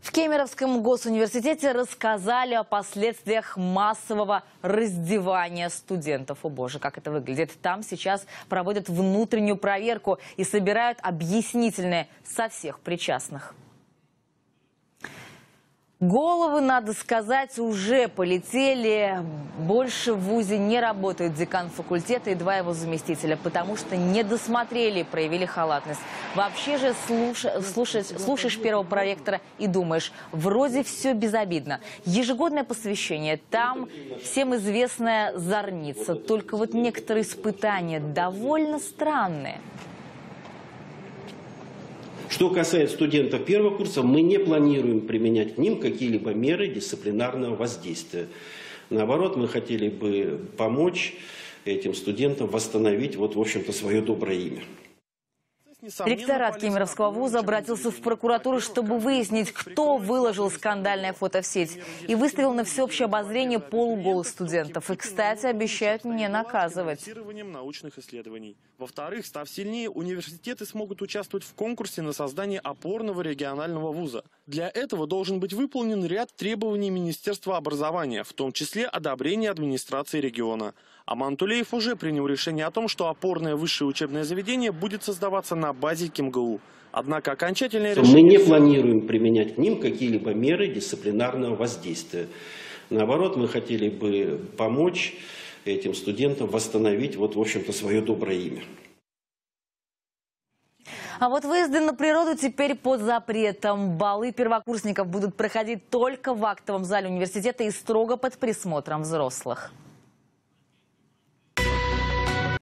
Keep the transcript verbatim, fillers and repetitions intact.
В Кемеровском госуниверситете рассказали о последствиях массового раздевания студентов. О боже, как это выглядит. Там сейчас проводят внутреннюю проверку и собирают объяснительные со всех причастных. Головы, надо сказать, уже полетели. Больше в вузе не работают декан факультета и два его заместителя, потому что не досмотрели, проявили халатность. Вообще же слуш... слушаешь, слушаешь первого проректора и думаешь, вроде все безобидно. Ежегодное посвящение, там всем известная зорница. Только вот некоторые испытания довольно странные. Что касается студентов первого курса, мы не планируем применять к ним какие-либо меры дисциплинарного воздействия. Наоборот, мы хотели бы помочь этим студентам восстановить, вот, в общем-то, свое доброе имя. Ректорат Кемеровского вуза обратился в прокуратуру, чтобы выяснить, кто выложил скандальное фото в сеть и выставил на всеобщее обозрение полуголых студентов. И, кстати, обещают не наказывать. Научных исследований. Во-вторых, став сильнее, университеты смогут участвовать в конкурсе на создание опорного регионального вуза. Для этого должен быть выполнен ряд требований Министерства образования, в том числе одобрение администрации региона. Аман Тулеев уже принял решение о том, что опорное высшее учебное заведение будет создаваться на базе КемГУ. Однако окончательное решение... Мы не планируем применять к ним какие-либо меры дисциплинарного воздействия. Наоборот, мы хотели бы помочь этим студентам восстановить, вот, в общем-то, свое доброе имя. А вот выезды на природу теперь под запретом. Балы первокурсников будут проходить только в актовом зале университета и строго под присмотром взрослых.